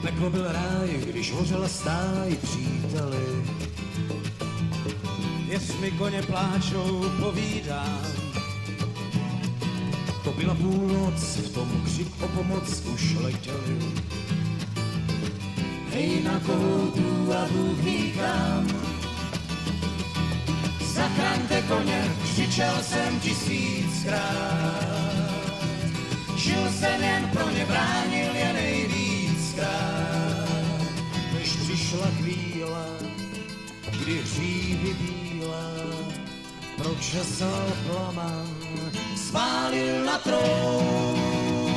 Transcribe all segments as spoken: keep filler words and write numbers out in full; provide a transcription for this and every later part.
peklo byl ráj, když hořela stáj, příteli. Věř mi, koně pláčou, povídám. To byla půlnoc, v tom křik o pomoc už letěli. Hej, na kohoutu a Bůh ví kam. Zachraňte koně, křičel jsem tisíckrát. Žil jsem jen pro ně, bránil je nejvíckrát. Než přišla chvíle, kdy hřívy bílá pročesal plamen, spálil na trůn.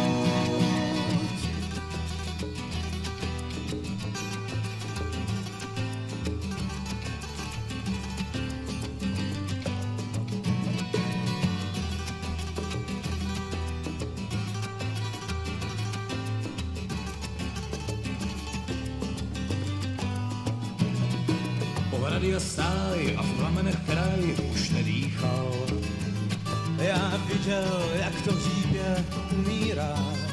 Hrady a stáj a v plamenech kraj už nedýchal. Já viděl, jak to hříbě umírá.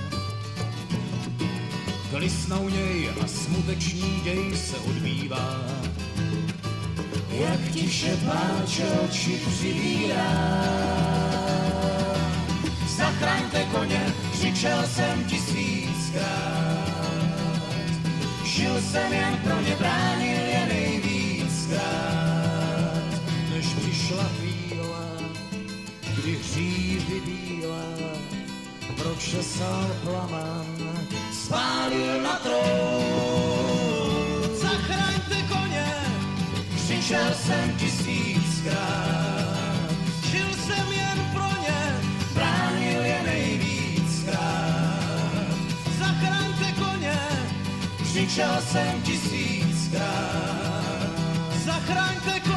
Klisna u něj a smutečný děj se odbývá. Jak tiše pláče oči přivírá. Zachraňte koně, křičel jsem tisíckrát. Žil jsem jen pro ně, bránil je nejvíc. Než přišla chvíle, kdy hřívy bílá pročesal plamen, spálil na trůn. Zachraňte koně, křičel jsem tisíckrát. Žil jsem jen pro ně, bránil je nejvíckrát. Zachraňte koně, křičel jsem tisíckrát. Zachraňte koně.